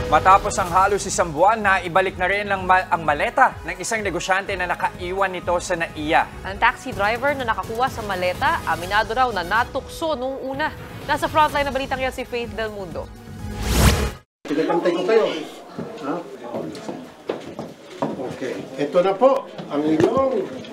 Matapos ang halos isang buwan na ibalik na rin ang maleta ng isang negosyante na nakaiwan nito sa NAIA. Ang taxi driver na nakakuha sa maleta, aminado raw na natukso nung una. Nasa frontline na balitang yan si Faith Del Mundo. Pinagantay ko kayo. Ha? Okay. Ito na po ang inyong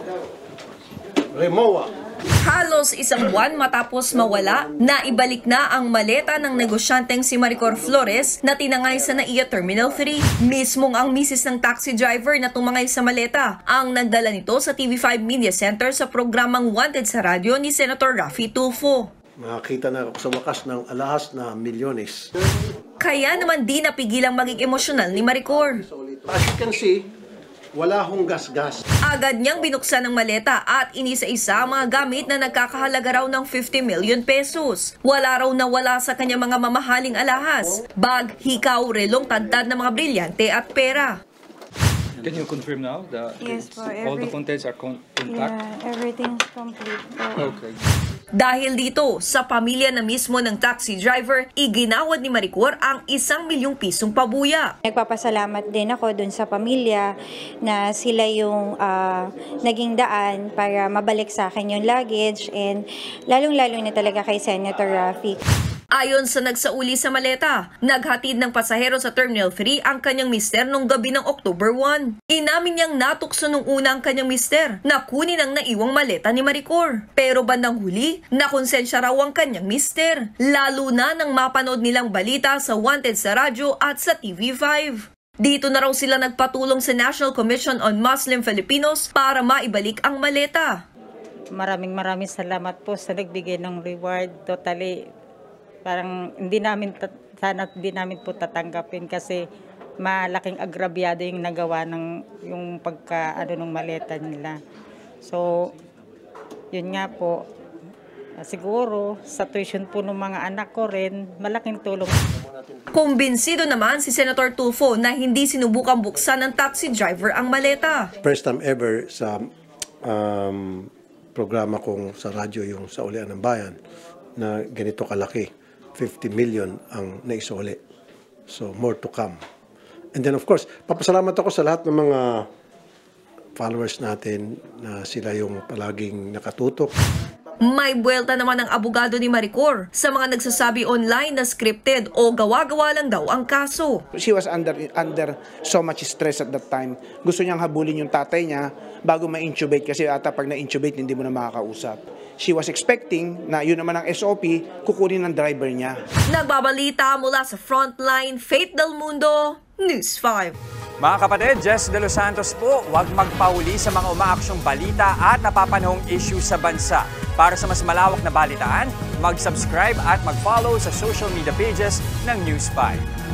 Remoa. Halos isang buwan matapos mawala, naibalik na ang maleta ng negosyanteng si Maricor Flores na tinangay sa NAIA Terminal 3. Mismong ang misis ng taxi driver na tumangay sa maleta ang nagdala nito sa TV5 Media Center sa programang Wanted sa radyo ni Senator Raffy Tulfo. Makakita na ako sa wakas ng alahas na milyones. Kaya naman di napigilang maging emosyonal ni Maricor. As you can see, wala hong gas-gas. Agad niyang binuksan ang maleta at inisa-isa ang mga gamit na nagkakahalaga raw ng 50 million pesos. Wala raw nawala sa kanyang mga mamahaling alahas. Bag, hikaw, relong, tantad na mga brilyante at pera. Can you confirm now that yes, all the contents are intact? Yeah, everything's complete. Okay. Dahil dito, sa pamilya na mismo ng taxi driver, iginawad ni Maricor ang 1 milyong pisong pabuya. Nagpapasalamat din ako dun sa pamilya na sila yung naging daan para mabalik sa akin yung luggage and lalong-lalo na talaga kay Senator Raffy. Ayon sa nagsauli sa maleta, naghatid ng pasahero sa Terminal 3 ang kanyang mister nung gabi ng October 1. Inamin niyang natukso nung una ang kanyang mister na kunin ang naiwang maleta ni Maricor. Pero bandang huli, nakonsensya raw ang kanyang mister. Lalo na nang mapanood nilang balita sa Wanted sa radyo at sa TV5. Dito na raw sila nagpatulong sa National Commission on Muslim Filipinos para maibalik ang maleta. Maraming salamat po sa nagbigay ng reward. Totally, parang sana hindi namin po tatanggapin kasi malaking agrabyado yung nagawa ng yung ng maleta nila. So, yun nga po, siguro sa tuition po ng mga anak ko rin, malaking tulong. Kumbinsido naman si Senator Tulfo na hindi sinubukang buksan ng taxi driver ang maleta. First time ever sa programa kong sa radyo, yung sa Ulian ng Bayan, na ganito kalaki. 50 million ang naisuli. So, more to come. And then, of course, papasalamat ako sa lahat ng mga followers natin na sila yung palaging nakatutok. May buwelta naman ang abogado ni Maricor sa mga nagsasabi online na scripted o gawa-gawa lang daw ang kaso. She was under so much stress at that time. Gusto niyang habulin yung tatay niya bago ma-intubate kasi ata pag na-intubate hindi mo na makakausap. She was expecting na yun naman ang SOP, kukunin ng driver niya. Nagbabalita mula sa Frontline, Faith Del Mundo, News 5. Mga kapatid, Jess De Los Santos po, huwag magpahuli sa mga umaaksyong balita at napapanahong issue sa bansa. Para sa mas malawak na balitaan, mag-subscribe at mag-follow sa social media pages ng News 5.